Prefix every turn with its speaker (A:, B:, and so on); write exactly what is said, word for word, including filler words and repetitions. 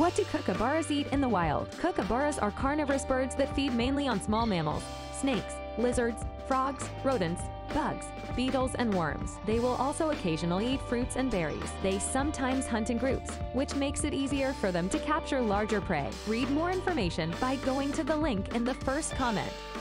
A: What do kookaburras eat in the wild? Kookaburras are carnivorous birds that feed mainly on small mammals, snakes, lizards, frogs, rodents, bugs, beetles, and worms. They will also occasionally eat fruits and berries. They sometimes hunt in groups, which makes it easier for them to capture larger prey. Read more information by going to the link in the first comment.